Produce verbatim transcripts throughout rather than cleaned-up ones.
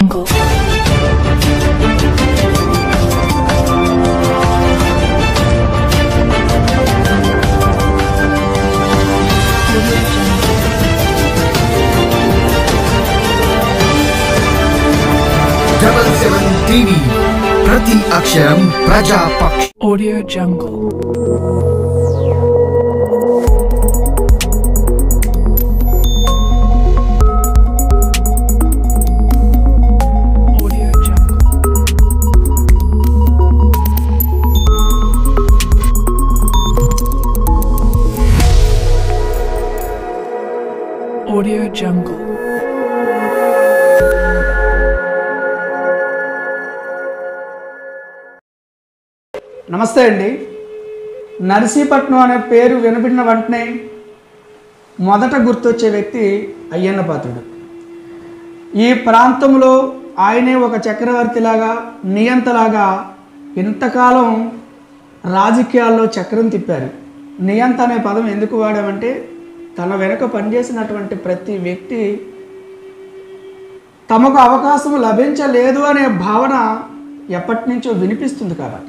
Double Seven T V ప్రతి అక్షరం ప్రజాపక్ష. Audio Jungle. Audio Jungle. నమస్తే అండి. నర్సీపట్నం అనే పేరు వినబడిన వెంటనే మొదట గుర్తొచ్చే వ్యక్తి అయ్యన్న పాత్రుడు. ఈ ప్రాంతంలో ఆయనే ఒక చక్రవర్తిలాగా నియంతలాగా ఇంతకాలం రాజకీయాల్లో చక్రం తిప్పారు. నియంత అనే పదం ఎందుకు వాడామంటే తన వెనుక పనిచేసినటువంటి ప్రతి వ్యక్తి తమకు అవకాశం లభించలేదు అనే భావన ఎప్పటి నుంచో వినిపిస్తుంది కాబట్టి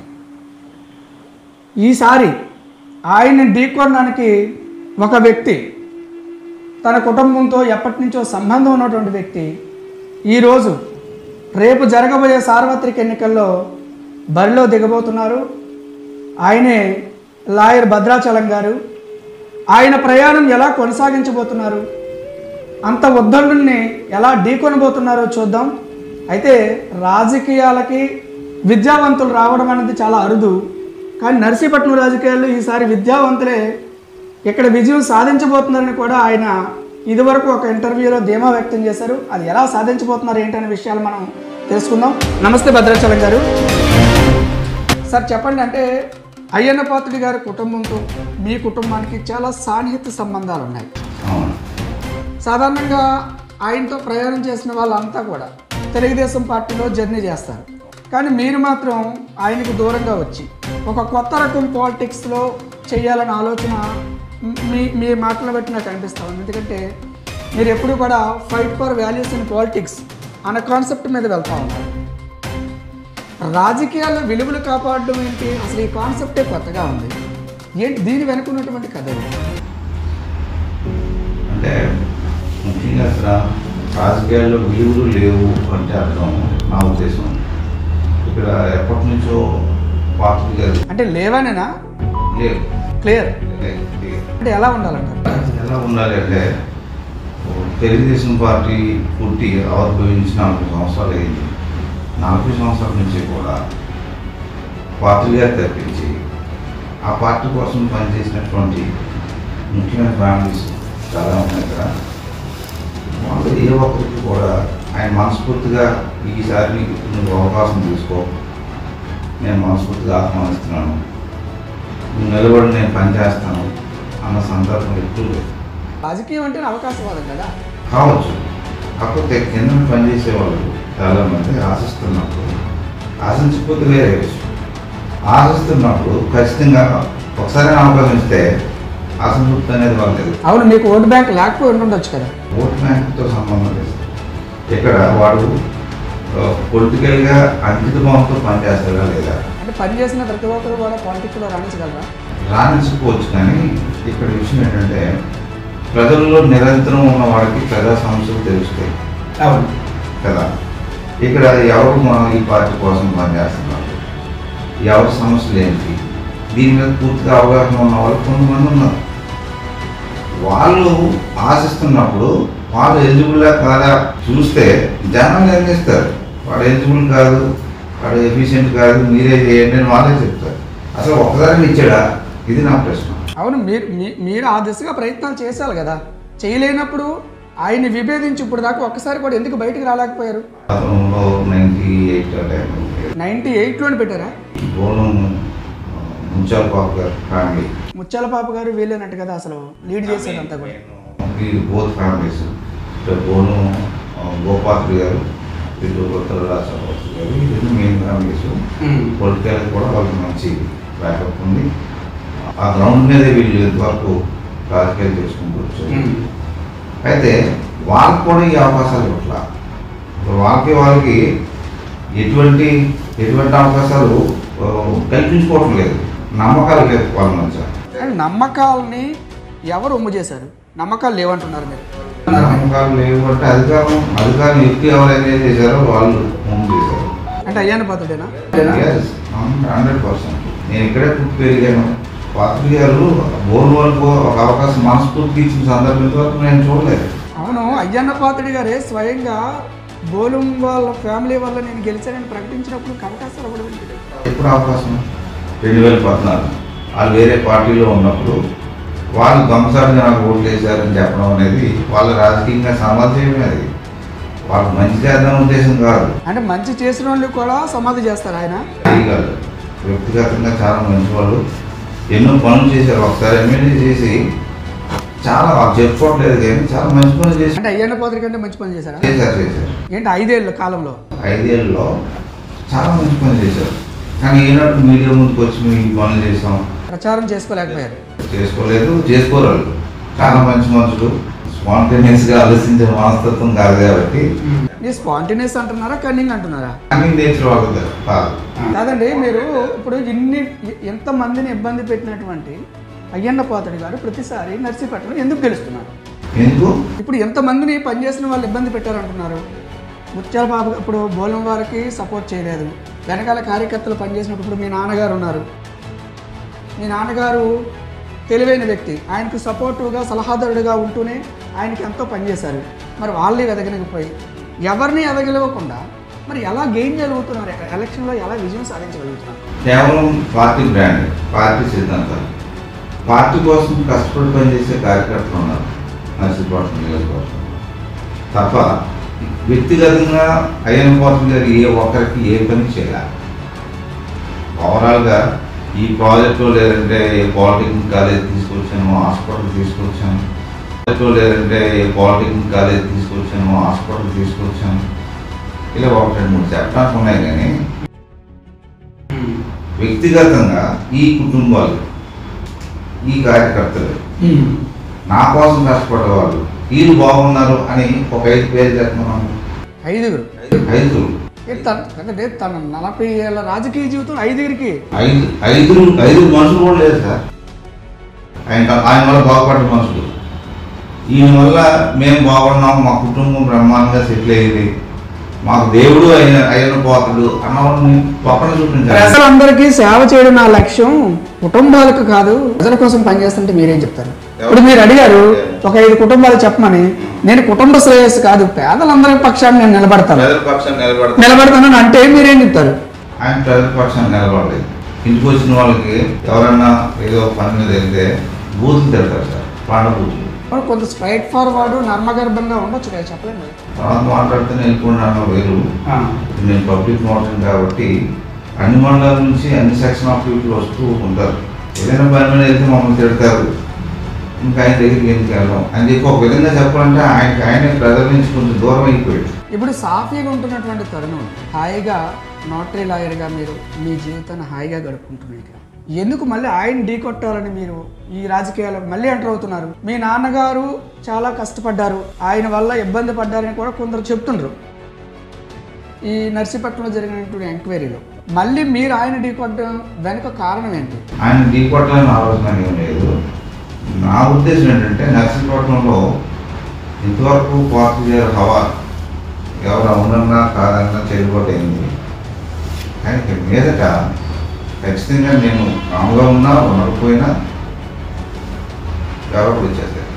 ఈసారి ఆయన ఢీకొనడానికి ఒక వ్యక్తి తన కుటుంబంతో ఎప్పటి నుంచో సంబంధం ఉన్నటువంటి వ్యక్తి ఈరోజు రేపు జరగబోయే సార్వత్రిక ఎన్నికల్లో బరిలో దిగబోతున్నారు. ఆయనే లాయర్ భద్రాచలం గారు. ఆయన ప్రయాణం ఎలా కొనసాగించబోతున్నారు, అంత ఉద్దండుల్ని ఎలా ఢీకొనబోతున్నారో చూద్దాం. అయితే రాజకీయాలకి విద్యావంతులు రావడం అనేది చాలా అరుదు. కానీ నర్సీపట్నం రాజకీయాల్లో ఈసారి విద్యావంతులే ఇక్కడ విజయం సాధించబోతున్నారని కూడా ఆయన ఇదివరకు ఒక ఇంటర్వ్యూలో ధీమా వ్యక్తం చేశారు. అది ఎలా సాధించబోతున్నారు ఏంటనే విషయాలు మనం తెలుసుకుందాం. నమస్తే భద్రాచలం గారు. సార్ చెప్పండి, అంటే అయ్యన్న పాత్రుడి గారి కుటుంబంతో మీ కుటుంబానికి చాలా సాన్నిహిత్య సంబంధాలు ఉన్నాయి. సాధారణంగా ఆయనతో ప్రయాణం చేసిన వాళ్ళంతా కూడా తెలుగుదేశం పార్టీలో జర్నీ చేస్తారు. కానీ మీరు మాత్రం ఆయనకు దూరంగా వచ్చి ఒక కొత్త రకం పాలిటిక్స్లో చేయాలన్న ఆలోచన మీ మీ మాటలు బట్టి నాకు అనిపిస్తూ ఉంది. ఎందుకంటే మీరు ఎప్పుడు కూడా fight for values in politics అనే కాన్సెప్ట్ మీద వెళ్తూ ఉన్నారు. రాజకీయాల్లో విలువలు కాపాడడం ఏంటి, అసలు ఈ కాన్సెప్టే కొత్తగా ఉంది. ఏంటి దీని వెనుకున్నటువంటి కథ? అంటే ముఖ్యంగా అసలు రాజకీయాల్లో విలువలు లేవు అంటే అర్థం నా ఉద్దేశం. ఇక్కడ ఎప్పటి నుంచో పార్టీ గారు అంటే లేవనేనా? లేవు. క్లియర్. అంటే ఎలా ఉండాలంటారు? ఎలా ఉండాలి అంటే తెలుగుదేశం పార్టీ పుట్టి ఆవిర్భవించి నలభై సంవత్సరాలు అయింది. నలభై సంవత్సరాల నుంచి కూడా పార్టీ గారు తప్పించి ఆ పార్టీ కోసం పనిచేసినటువంటి ముఖ్యమైన ఫ్యామిలీస్ చాలా ఉన్నాయి కదా. వాళ్ళు ఏ ఒక్కరికి కూడా ఆయన మనస్ఫూర్తిగా ఈసారి నువ్వు అవకాశం తీసుకో, నేను మనస్ఫూర్తిగా ఆహ్వానిస్తున్నాను, నువ్వు నిలబడి నేను పనిచేస్తాను అన్న సందర్భం ఎక్కువ లేదు. రాజకీయం అంటే అవకాశవాదం కదా కావచ్చు. కాకపోతే కింద పనిచేసే వాళ్ళు చాలామంది ఆశిస్తున్నప్పుడు, ఆశించకపోతే వేరే విషయం, ఆశిస్తున్నప్పుడు ఖచ్చితంగా ఒకసారి అవకాశం ఇస్తే అసంతృప్తి అనేది వాళ్ళు లేదు. అవును, మీకు ఓటు బ్యాంక్ లేకపోయి ఉండొచ్చు కదా. ఓటు బ్యాంకుతో సంబంధం లేదు. ఇక్కడ వాడు పొలిటికల్గా అంకిత భావంతో పనిచేస్తారా లేదా అంటే పనిచేసిన ప్రతి ఒక్కరు కూడా పాలిటిక్స్లో రాణించగలరా? రాణించుకోవచ్చు. కానీ ఇక్కడ విషయం ఏంటంటే ప్రజల్లో నిరంతరం ఉన్న వాడికి ప్రజా సమస్యలు తెలుస్తాయి. అవును కదా. ఇక్కడ ఎవరు మనం ఈ పార్టీ కోసం పనిచేస్తున్నారు, ఎవరి సమస్యలు ఏంటి, దీని మీద పూర్తిగా అవగాహన ఉన్న వాళ్ళు కొంతమంది ఉన్నారు. వాళ్ళు ఆశిస్తున్నప్పుడు వాళ్ళు ఎలిజిబుల్లా కాదా చూస్తే జనం నిర్ణయిస్తారు. వాడు ఎలిజిబుల్ కాదు, వాడు ఎఫిషియెంట్ కాదు, మీరే చేయండి అని వాళ్ళే చెప్తారు. అసలు ఒక్కదాన్ని ఇచ్చాడా, ఇది నా ప్రశ్న. అవును, మీరు మీరు ఆ దిశగా ప్రయత్నాలు చేశారు కదా. చేయలేనప్పుడు ఆయన్ని విభేదించి ఇప్పుడు దాకా ఒక్కసారి కూడా ఎందుకు బయటకు రాలేకపోయారు? గతంలో నైన్టీ ఎయిట్ నైన్టీ ఎయిట్లోనే పెట్టారా? ముత్యాల పాప గారు ఫ్యామిలీ, ముత్యాల పాప గారు వీళ్ళేనట్టు కదా అసలు లీడ్ చేసేది అంతా కూడా. బోత్ ఫ్యామిలీస్, బోను గోపాత్రి గారు, ఇటు కొత్త రాష్ట్రపతి గారు, ఇది మెయిన్ ఫ్యామిలీస్. పొలిటికల్ కూడా వాళ్ళకి మంచి బ్యాకప్ ఉంది. ఆ గ్రౌండ్ మీదే వీళ్ళు ఎంతవరకు రాజకీయాలు చేసుకుంటూ వచ్చారు. అయితే వాళ్ళకు కూడా ఈ అవకాశాలు ఇట్లా వాళ్ళకి వాళ్ళకి ఎటువంటి ఎటువంటి అవకాశాలు కల్పించుకోవటం లేదు, నమ్మకాలు లేదు వాళ్ళ మధ్య. నమ్మకాలని ఎవరు ఒమ్ము చేశారు? నమ్మకాలు లేవంటున్నారు మీరు. నమ్మకాలు లేవు అంటే అధికారం అధికారం ఎక్కువ ఎవరైతే చేశారో వాళ్ళు ఒమ్ము చేశారు. అంటే అయ్యాన పాత్రుడేనా? Hundred percent. నేను ఇక్కడే పుట్టి పెరిగాను. పాత్రి గారు బోర్డు వరకు ఒక అవకాశం మనస్ఫూర్తికి ఇచ్చిన సందర్భం వరకు నేను చూడలేదు. అవును, అయ్యన్న పాత్రుడి గారే స్వయంగా బోలం వాళ్ళ ఫ్యామిలీ వల్ల నేను గెలిచానని ప్రకటించినప్పుడు అవకాశాలు కూడా ఎప్పుడు అవకాశం? రెండు వేల పద్నాలుగు వాళ్ళు వేరే పార్టీలో ఉన్నప్పుడు వాళ్ళు దొంగసారిగా నాకు ఓట్లు వేశారని చెప్పడం అనేది వాళ్ళ రాజకీయంగా సమాజమే. అది వాళ్ళకి మంచి చేద్దాం ఉద్దేశం కాదు. అంటే మంచి చేసిన వాళ్ళు కూడా సమాధి చేస్తారు ఆయన. కాదు, వ్యక్తిగతంగా చాలా మంచి వాళ్ళు, ఎన్నో పనులు చేశారు. ఒకసారి ఎమ్మెల్యే చేసి చాలా వాళ్ళు చెప్పుకోవట్లేదు కానీ చాలా మంచి పనులు చేశారు. అంటే అయ్యన్న పాత్ర కంటే మంచి పని చేశారు చేశారు చేశారు ఏంటి ఐదేళ్ళ కాలంలో? ఐదేళ్ళలో చాలా మంచి పనులు చేశారు. కానీ ఈనాడు మీడియా ముందుకు వచ్చి మేము ఈ పనులు చేసాం ప్రచారం చేసుకోలేకపోయారు. చేసుకోలేదు, చేసుకోరాలు. చాలా మంచి మనుషులు, స్పాంటేనియస్గా ఆలోచించే మనస్తత్వం కాదు కాబట్టి. మీరు స్పాంటేనియస్ అంటున్నారా, కన్నింగ్ అంటున్నారా? కన్నింగ్ నేచర్ వాళ్ళది కాదు. కాదండి, మీరు ఇప్పుడు ఇన్ని ఎంతమందిని ఇబ్బంది పెట్టినటువంటి అయ్యన్న పాత్రుడు గారు ప్రతిసారి నర్సీపట్నం ఎందుకు గెలుస్తున్నారు? ఎందుకు? ఇప్పుడు ఎంతమందిని పనిచేసిన వాళ్ళు ఇబ్బంది పెట్టారంటున్నారు. ముత్యాల బాబు ఇప్పుడు బోలం వారికి సపోర్ట్ చేయలేదు, వెనకాల కార్యకర్తలు పనిచేసినప్పుడు. ఇప్పుడు మీ నాన్నగారు ఉన్నారు, మీ నాన్నగారు తెలివైన వ్యక్తి, ఆయనకు సపోర్టివ్గా సలహాదారుడిగా ఉంటూనే ఆయనకి ఎంతో పనిచేశారు. మరి వాళ్ళని ఎదగలేకపోయి ఎవరిని ఎదగలేకుండా మరి ఎలా గెయిన్ చేయగలుగుతున్నారు? ఎలక్షన్లో ఎలా విజయం సాధించగలుగుతున్నారు? కేవలం పార్టీ బ్రాండ్, పార్టీ సిద్ధాంతాలు, పార్టీ కోసం కష్టపడి పనిచేసే కార్యకర్తలు ఉన్నారు నర్సీపట్నం నియోజకవర్గం తప్ప వ్యక్తిగతంగా అయ్యన్న పాత్రుడు గారు ఏ ఒక్కరికి ఏ పని చేయాలి. ఓవరాల్గా ఈ ప్రాజెక్టులో లేదంటే ఏ పాలిటెక్నిక్ కాలేజ్ తీసుకొచ్చాను, హాస్పిటల్ తీసుకొచ్చాను, ప్రాజెక్టులో లేదంటే ఏ పాలిటెక్నిక్ కాలేజ్ తీసుకొచ్చాను, హాస్పిటల్ తీసుకొచ్చాను, ఇలా ఒకటి రెండు మూడు చెప్పడానికి ఉన్నాయి. కానీ వ్యక్తిగతంగా ఈ కుటుంబాలు, ఈ కార్యకర్తలు నా కోసం కష్టపడేవాళ్ళు వీళ్ళు బాగున్నారు అని ఒక ఐదు పేరు చెప్తున్నాను. ఐదుగురు ఐదుగురు అంటే తన నలభై ఏళ్ళ రాజకీయ జీవితం ఐదుగురికి ఐదు ఐదుగురు ఐదుగురు మనుషులు కూడా లేదు సార్. ఆయన ఆయన వల్ల బాగుపడ్డ మనుషులు. ఈయన వల్ల మేము బాగున్నాం, మా కుటుంబం బ్రహ్మాండంగా సెటిల్ అయ్యేది, మాకు దేవుడు అయిన అయ్యన్న పాత్రుడు అన్నవాడిని పక్కన చూపించారు. ప్రజలందరికీ సేవ చేయడం నా లక్ష్యం, కుటుంబాలకు కాదు. ప్రజల కోసం పనిచేస్తుంటే మీరేం చెప్తారు? ఇప్పుడు మీరు అడిగారు ఒక ఐదు కుటుంబాలు చెప్పమని. నేను కుటుంబ శ్రేయస్సు కాదు, పేదలందరి పక్షాన్ని నేను నిలబడతాను నిలబడతానని అంటే మీరేం చెప్తారు? ఆయన ప్రజల పక్షాన్ని నిలబడలేదు. ఇంటికి వచ్చిన వాళ్ళకి ఎవరన్నా ఏదో పని మీద వెళ్తే బూతులు తిడతారు సార్, పాండ బూతులు. కొంత స్ట్రైట్ ఫార్వర్డ్ నర్మగర్భంగా ఉండొచ్చు కదా, చెప్పలేదు. తర్వాత మాట్లాడితే వెళ్ళిపోయినా వేరు. నేను పబ్లిక్ మోషన్ కాబట్టి అన్ని మండలాల నుంచి అన్ని సెక్షన్ ఆఫ్ పీపుల్ వస్తూ ఉంటారు. ఏదైనా పని మీద వెళ్తే మమ్మల్ని తిడతారు, ఇంకా ఆయన దగ్గరికి ఎందుకు వెళ్ళాం అని చెప్పి ఒక విధంగా చెప్పాలంటే ఆయనకి ఆయన ప్రజల నుంచి కొంచెం దూరం అయిపోయాడు. ఇప్పుడు సాఫీగా ఉంటున్నటువంటి తరుణం, హాయిగా నోటరీ లాయర్గా మీరు మీ జీవితాన్ని హాయిగా గడుపుకుంటున్నారు. ఎందుకు మళ్ళీ ఆయన ఢీ కొట్టాలని మీరు ఈ రాజకీయాలకు మళ్ళీ ఎంటర్ అవుతున్నారు? మీ నాన్నగారు చాలా కష్టపడ్డారు, ఆయన వల్ల ఇబ్బంది పడ్డారని కూడా కొందరు చెప్తుండ్రు. ఈ నర్సీపట్నంలో జరిగినటువంటి ఎంక్వైరీలో మళ్ళీ మీరు ఆయన ఢీ కొట్టడం వెనుక కారణం ఏంటి? ఆయన ఢీ కొట్టాలని ఆలోచన ఏం లేదు. నా ఉద్దేశం ఏంటంటే నర్సీపట్నంలో ఇంతవరకు పార్టీ గారు హవా ఎవరు అవునన్నా కాదన్నా చెల్లుబాటు అయింది. కానీ మీదట ఖచ్చితంగా నేను రాముగా ఉన్నా ఉండకపోయినా ఎవరు వచ్చేస్తారు.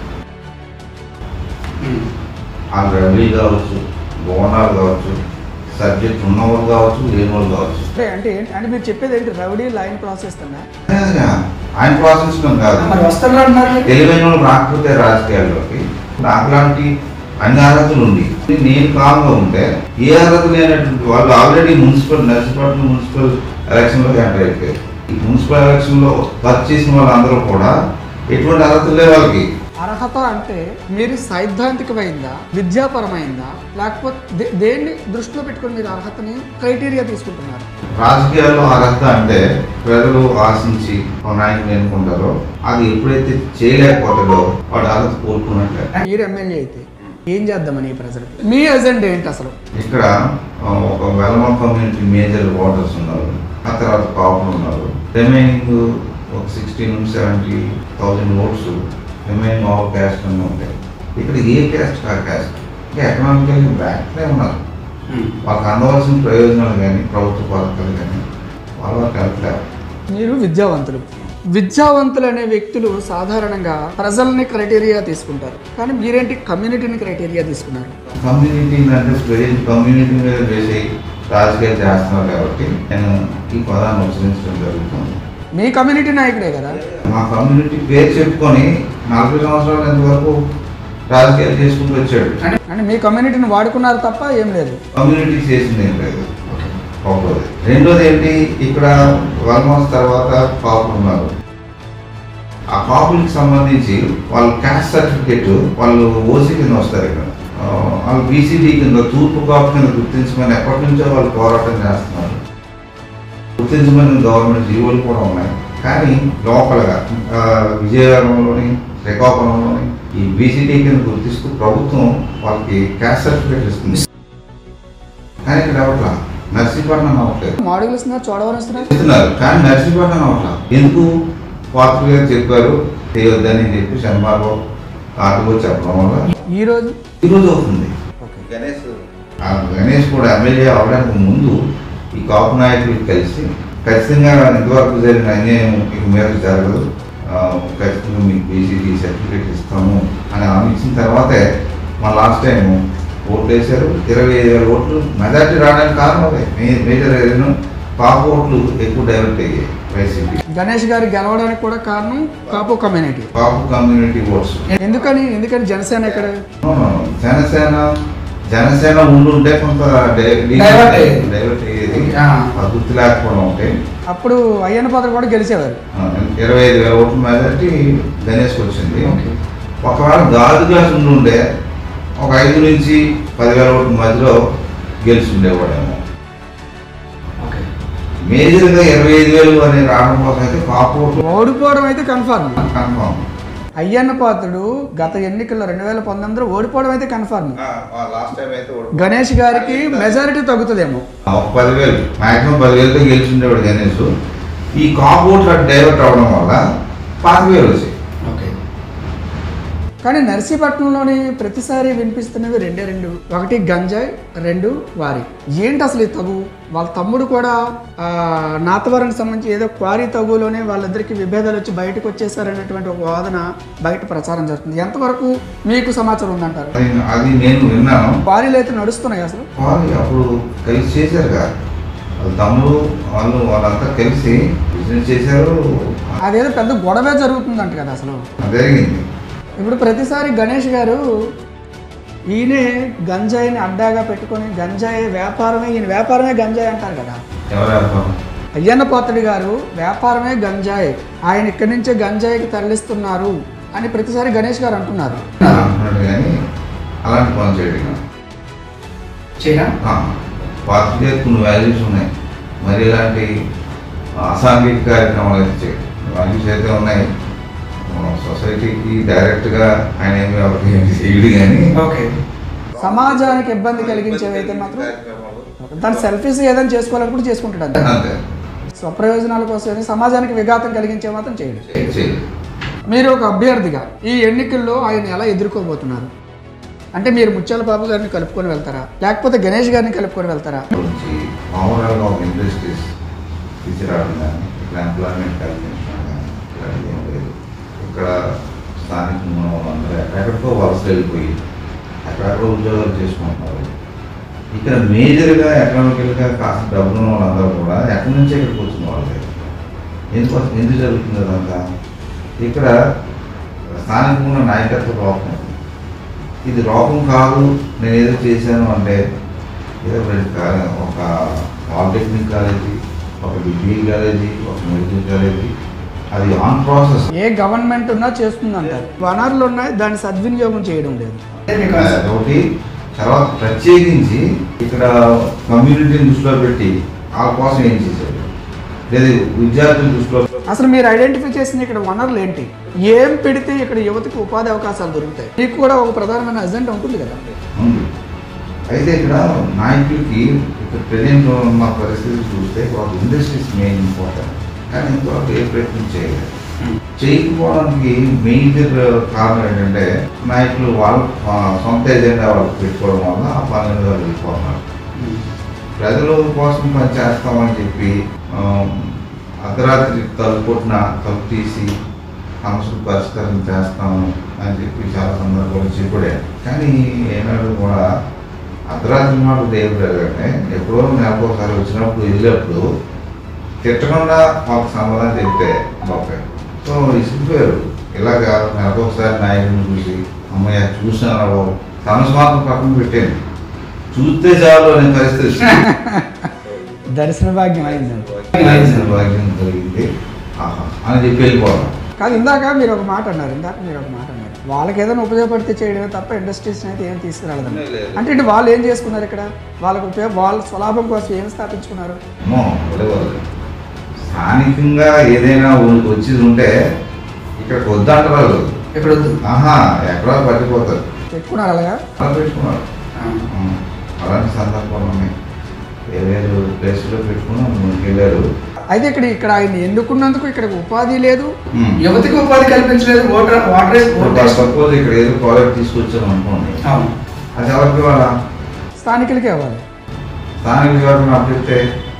ఆ రవి కావచ్చు, బోనాలు కావచ్చు, సబ్జెక్ట్ ఉన్నవాళ్ళు కావచ్చు, లేని వాళ్ళు కావచ్చు. అంటే అంటే మీరు చెప్పేది ఏంటి? రౌడీ లైన్ ప్రాసెస్ ఆయన ప్రాసెస్ కాదు, తెలివైన వాళ్ళు రాకపోతే రాజకీయాల్లోకి నాకులాంటి అన్ని అర్హతలు ఉండి నేను కామ్గా ఉంటే ఏ అర్హత లేనటువంటి వాళ్ళు ఆల్రెడీ మున్సిపల్ నర్సీపట్నం మున్సిపల్ ఎలక్షన్లో ఎంటర్ అయిపోయారు. ఈ మున్సిపల్ ఎలక్షన్లో వర్క్ చేసిన వాళ్ళందరూ కూడా ఎటువంటి అర్హతలు లేవు వాళ్ళకి. అర్హత అంటే మీరు సైద్ధాంతికమైందా, విద్యాపరమైందా, లేకపోతే దేన్ని దృష్టిలో పెట్టుకుని మీరు అర్హతని క్రైటీరియా తీసుకుంటున్నారు? రాజకీయాల్లో అర్హత అంటే ప్రజలు ఆశించి ఒక నాయకులు ఎన్నుకుంటారో అది ఎప్పుడైతే చేయలేకపోతాడో వాడు అర్హత కోరుకున్నట్లే. మీరు ఎమ్మెల్యే అయితే ఏం చేద్దామని ప్రజలకి మీ ఎజెండా ఏంటి అసలు? ఇక్కడ ఆ, ఒక వెల్మ కమ్యూనిటీ మేజర్ ఓటర్స్ ఉన్నారు, ఆ తర్వాత కాపులు ఉన్నారు. రిమైనింగ్ ఒక సిక్స్టీ నుంచి seventy thousand votes remaining all caste అని ఉంటాయి. ఇక్కడ ఏ క్యాస్ట్ ఆ క్యాస్ట్ ఇంకా ఎకనామికల్గా బ్యాక్లే ఉన్నారు. వాళ్ళకి అందవలసిన ప్రయోజనాలు కానీ ప్రభుత్వ పథకాలు కానీ వాళ్ళ వాళ్ళకి వెళ్ళట్లేదు. మీరు విద్యావంతులు విద్యావంతులు అనే వ్యక్తులు సాధారణంగా ప్రజల్ని క్రైటీరియా తీసుకుంటారు, కానీ మీరేంటి కమ్యూనిటీని క్రైటీరియా తీసుకున్నారు? కమ్యూనిటీ అంటే ప్రజెంట్ కమ్యూనిటీ మీద వేసి రాజకీయాలు చేస్తున్నారు కాబట్టి నేను ఈ పదాన్ని ఉచ్చరించడం జరుగుతుంది. మీ కమ్యూనిటీ నాయకుడే కదా. మా కమ్యూనిటీ పేరు చెప్పుకొని నలభై సంవత్సరాల వరకు రాజకీయాలు చేసుకుంటూ వచ్చాడు. అంటే మీ కమ్యూనిటీని వాడుకున్నారు తప్ప ఏం లేదు. కమ్యూనిటీ చేసింది ఏం లేదు. ఒకటోది. రెండోది ఏంటి, ఇక్కడ వల్మాస్ తర్వాత కాపులు ఉన్నారు. ఆ కాపులకు సంబంధించి వాళ్ళు క్యాస్ట్ సర్టిఫికేట్ వాళ్ళు ఓసీ కింద వస్తారు. ఇక్కడ వాళ్ళు బీసీడీ కింద తూర్పు కాపు కింద గుర్తించమని ఎప్పటి నుంచో వాళ్ళు పోరాటం చేస్తున్నారు. గుర్తించమని గవర్నమెంట్ జీవోలు కూడా ఉన్నాయి. కానీ లోపలగా విజయనగరంలోని శ్రీకాకుళంలోని ఈ బీసీడీ కింద గుర్తిస్తూ ప్రభుత్వం వాళ్ళకి క్యాస్ట్ సర్టిఫికేట్ ఇస్తుంది. కానీ ఇక్కడ ఎవట్లా నర్సీపట్నం అవ్వట్లేదు. మాడుగులు ఇస్తున్నారు, చోడవరం ఇస్తున్నారు ఇస్తున్నారు కానీ నర్సీపట్నం అవ్వట్లా. ఎందుకు పాత్ర గారు చెప్పారు చేయొద్దని చెప్పి శనివారం ఆటలో చెప్పడం వల్ల ఈ రోజు ఈరోజు అవుతుంది. గణేష్ ఆ గణేష్ కూడా ఎమ్మెల్యే అవడానికి ముందు ఈ కాపు నాయకులకు కలిసి ఖచ్చితంగా ఇంతవరకు జరిగిన అన్యాయం ఇక మీద జరగదు, ఖచ్చితంగా మీకు బీసీడీ సర్టిఫికేట్ ఇస్తాము అని హామీ ఇచ్చిన తర్వాతే మా లాస్ట్ టైం ఓట్లు వేశారు. ఇరవై ఐదు వేల ఓట్లు మెజార్టీ రావడానికి కారణం అదే. మేజర్ రీజన్ కాపు ఓట్లు ఎక్కువ డైవర్ట్ అయ్యాయి వైసీపీ. గణేష్ గారు గెలవడానికి కూడా కారణం Kapu community Kapu community votes. ఎందుకని ఎందుకని జనసేన ఇక్కడ జనసేన జనసేన ఉండుంటే కొంత డైవర్ట్ అయ్యేది, గుర్తు లేకపోవడం ఉంటే అప్పుడు అయ్యన్న పాత్ర కూడా గెలిచేవారు. ఇరవై ఐదు వేల ఓట్ల మెజార్టీ గణేష్కి వచ్చింది. ఒకవేళ గాజు గ్లాస్ ఉండుంటే ఒక ఐదు నుంచి పదివేల ఓట్ల మధ్యలో గెలిచి ఉండేవాడేమో. మేజర్గా ఇరవై ఐదు వేలు అని రావడం కోసం అయితే కాపు ఓడిపోవడం అయితే కన్ఫర్మ్ కన్ఫామ్. అయ్యన్న పాత్రుడు గత ఎన్నికల్లో రెండు వేల పంతొమ్మిదిలో ఓడిపోవడం అయితే కన్ఫర్మ్. లాస్ట్ టైం అయితే గణేష్ గారికి మెజారిటీ తగ్గుతుందేమో. ఒక పదివేలు మాక్సిమం పదివేలతో గెలిచి ఉండేవాడు గణేష్. ఈ కాపు ఓట్లు డైవర్ట్ అవడం వల్ల పాతిక వేలు వచ్చాయి. కానీ నర్సీపట్నంలోని ప్రతిసారి వినిపిస్తున్నవి రెండే రెండు, ఒకటి గంజాయి, రెండు వారి. ఏంటి అసలు ఈ తగు? వాళ్ళ తమ్ముడు కూడా నాతవరానికి సంబంధించి ఏదో క్వారీ తగులోనే వాళ్ళిద్దరికి విభేదాలు వచ్చి బయటకు వచ్చేసారనేటువంటి ఒక వాదన బయట ప్రచారం జరుగుతుంది. ఎంతవరకు మీకు సమాచారం ఉందంటారు? అది నేను విన్నాను. క్వారీలు అయితే నడుస్తున్నాయి అసలు. క్వారీ అప్పుడు కలిసి చేశారు కదా వాళ్ళ తమ్ముడు వాళ్ళు వాళ్ళంతా కలిసి బిజినెస్ చేశారు. అదేదో పెద్ద గొడవే జరుగుతుందంట కదా అసలు. జరిగింది. ఇప్పుడు ప్రతిసారి గణేష్ గారు ఈయనే గంజాయిని అడ్డాగా పెట్టుకొని గంజాయి వ్యాపారమే ఈయన వ్యాపారమే గంజాయి అంటారు కదా. అయ్యన్న పాత్రుడు గారు వ్యాపారమే గంజాయి, ఆయన ఇక్కడి నుంచే గంజాయికి తరలిస్తున్నారు అని ప్రతిసారి గణేష్ గారు అంటున్నారు. అలాంటి పని చేయడం పాత్రికే కొన్ని వాల్యూస్ ఉన్నాయి. మరి ఇలాంటి అసాంఘిక కార్యక్రమాలు అయితే చేయడం వాల్యూస్ అయితే ఉన్నాయి. సొసైటీకి డైరెక్ట్గా ఆయన ఏమి ఎవరికి చేయడు కానీ సమాజానికి ఇబ్బంది కలిగించేవి అయితే మాత్రం దాని సెల్ఫీస్ ఏదైనా చేసుకోవాలని కూడా చేసుకుంటాడు. అంతే. స్వప్రయోజనాల కోసం సమాజానికి విఘాతం కలిగించే మాత్రం చేయడు. మీరు ఒక అభ్యర్థిగా ఈ ఎన్నికల్లో ఆయన ఎలా ఎదుర్కోబోతున్నారు? అంటే మీరు ముత్యాల బాబు గారిని కలుపుకొని వెళ్తారా, లేకపోతే గణేష్ గారిని కలుపుకొని వెళ్తారా? ఓవరాల్గా ఒక ఇండస్ట్రీస్ తీసుకురావడం కానీ ఇట్లా ఎంప్లాయ్మెంట్ కల్పించడం కానీ ఇలాంటివి ఏం లేదు. ఇక్కడ స్థానికంగా వాళ్ళందరూ ఎక్కడెక్కడికో వలస వెళ్ళిపోయి ఎక్కడెక్కడో ఉద్యోగాలు చేసుకుంటున్నారు. ఇక్కడ మేజర్గా ఎకనామికల్గా కాస్త డబ్బులు ఉన్న వాళ్ళందరూ కూడా ఎక్కడి నుంచే ఇక్కడికి వచ్చిన వాళ్ళే. ఎందుకు ఎందుకు జరుగుతుంది అదంతా? ఇక్కడ స్థానికంగా నాయకత్వ లోపం. ఇది లోపం కాదు, నేను ఏదో చేశాను అంటే ఏదో ఒక పాలిటెక్నిక్ కాలేజీ, ఒక డిగ్రీ కాలేజీ, ఒక మెడికల్ కాలేజీ, అది ఆన్ ప్రాసెస్. ఏ గవర్నమెంట్ ఉన్నా చేస్తుంది అంటారు. వనరులు ఉన్నాయి, దాన్ని సద్వినియోగం చేయడం లేదు. ఒకటి తర్వాత ప్రత్యేకించి ఇక్కడ కమ్యూనిటీని దృష్టిలో పెట్టి వాళ్ళ కోసం ఏం చేశారు, లేదు విద్యార్థుల దృష్టిలో అసలు మీరు ఐడెంటిఫై చేసిన ఇక్కడ వనరులు ఏంటి, ఏం పెడితే ఇక్కడ యువతకు ఉపాధి అవకాశాలు దొరుకుతాయి? మీకు కూడా ఒక ప్రధానమైన అజెండా ఉంటుంది కదా. అయితే ఇక్కడ నాయకులకి ఇక్కడ ప్రజెంట్ ఉన్న పరిస్థితి చూస్తే వాళ్ళ ఇండస్ట్రీస్ మెయిన్ ఇంపార్టెంట్, కానీ ఇంతవరకు ఏ ప్రయత్నం చేయలేదు. చేయకపోవడానికి మెయిన్ కారణం ఏంటంటే నాయకులు వాళ్ళ సొంత ఎజెండా వాళ్ళకి పెట్టుకోవడం వల్ల ఆ పనులు వాళ్ళు వెళ్ళిపోతున్నారు. ప్రజల కోసం పని చేస్తామని చెప్పి అర్ధరాత్రి తలుపుకొట్టిన తలుపు తీసి సమస్యలు పరిష్కారం చేస్తాము అని చెప్పి చాలా సందర్భాలు చెప్పడే, కానీ ఏనాడు కూడా అర్ధరాత్రి మాట దేవుడు ఎలాగంటే ఎప్పుడో నెలకోసారి వచ్చినప్పుడు వెళ్ళేప్పుడు తిట్టకుండా మాకు సమాధానం చెప్తే బాబాయ్. సో ఇసిపోయారు. ఇలాగా నెలకొకసారి నాయకుడిని చూసి అమ్మయ్య చూసాను సమస్య మాత్రం పక్కన పెట్టాను, చూస్తే చాలు అనే పరిస్థితి దర్శన భాగ్యం అయింది దర్శన భాగ్యం జరిగింది ఆహా అని చెప్పి వెళ్ళిపోవాలి. కాదు, ఇందాక మీరు ఒక మాట అన్నారు ఇందాక మీరు ఒక మాట అన్నారు వాళ్ళకి ఏదైనా ఉపయోగపడితే చేయడమే తప్ప ఇండస్ట్రీస్ అయితే ఏం తీసుకురాలేదని. అంటే ఇటు వాళ్ళు ఏం చేసుకున్నారు ఇక్కడ? వాళ్ళకు ఉపయోగం వాళ్ళ స్వలాభం కోసం ఏం స్థాపించుకున్నారు? స్థానికంగా ఏదైనా వచ్చేది ఉంటే ఇక్కడికి వద్దంటారు, ఎక్కడ వద్దు ఆహా ఎక్కడో పట్టిపోతారు. పెట్టుకున్నారు అలాగా అలా పెట్టుకున్నారు. అలాంటి సందర్భాలు ఉన్నాయి, వేరే ప్లేస్లో పెట్టుకున్నాం ముందుకెళ్ళారు. అయితే ఇక్కడ ఇక్కడ ఆయన ఎన్నుకున్నందుకు ఇక్కడ ఉపాధి లేదు, యువతకి ఉపాధి కల్పించలేదు. ఓటర్ వాటర్ సపోజ్ ఇక్కడ ఏదో ప్రాజెక్ట్ తీసుకొచ్చాను అనుకోండి, అది ఎవరికి ఇవ్వాలా? స్థానికులకే ఇవ్వాలి. స్థానికులు ఎవరిని అప్పిస్తే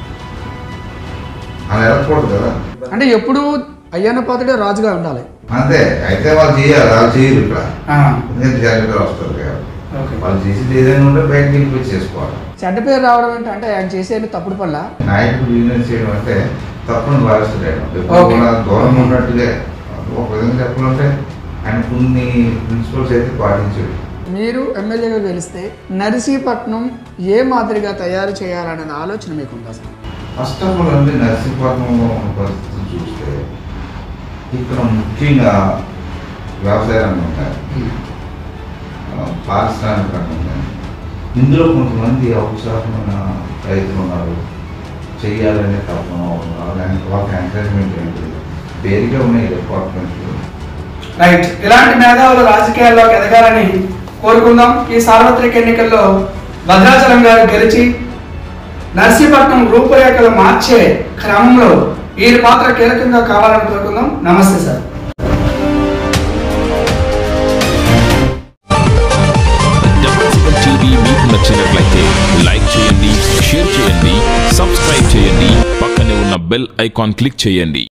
అలా వెళ్ళకూడదు కదా. అంటే ఎప్పుడు అయ్యన్న పాత్రుడే రాజుగా ఉండాలి అంతే. అయితే వాళ్ళు చేయాలి, వాళ్ళు చేయరు ఇక్కడ, ఎందుకంటే జాగ్రత్తగా వస్తారు కాబట్టి. వాళ్ళు చేసేది ఏదైనా ఉంటే బయటకి వెళ్ళిపోయి చేసుకోవాలి. చెడ్డ పేరు రావడం అంటే అంటే ఆయన చేసేది తప్పుడు పనుల నాయకుడు బిజినెస్ చేయడం అంటే తప్పును భావిస్తున్నాడు. దూరం ఉన్నట్టుగా ఒక విధంగా చెప్పాలంటే ఆయన కొన్ని ప్రిన్సిపల్స్ అయితే పాటించాడు. మీరు ఎమ్మెల్యేగా గెలిస్తే నర్సీపట్నం ఏ మాదిరిగా తయారు చేయాలనే ఆలోచన మీకు ఉంది అసలు? ఫస్ట్ ఆఫ్ ఆల్ అంటే నర్సీపట్నంలో ఉన్న పరిస్థితిని చూస్తే ఇక్కడ ముఖ్యంగా వ్యవసాయ రంగం కానీ పారిశ్రామిక రంగం కానీ ఇందులో కొంతమంది అవసరమైన రైతులు ఉన్నారు, చెయ్యాలనే తప్పన ఉన్నారు. దానికి వాళ్ళకి ఎంకరేజ్మెంట్ ఏంటి వేరుగా ఉన్నాయి డిపార్ట్మెంట్లు. రైట్, ఇలాంటి మేధావులు రాజకీయాల్లోకి ఎదగాలని కోరుకుందాం. ఈ సార్వత్రిక ఎన్నికల్లో భద్రాచలం గారు గెలిచి నర్సీపట్నం రూపురేఖలు మార్చే క్రమంలో ఈ పాత్ర కీలకంగా కావాలని కోరుకుందాం. నమస్తే సార్. మీకు నచ్చినట్లయితే లైక్ చేయండి, షేర్ చేయండి, సబ్స్క్రైబ్ చేయండి, పక్కనే ఉన్న బెల్ ఐకాన్ క్లిక్ చేయండి.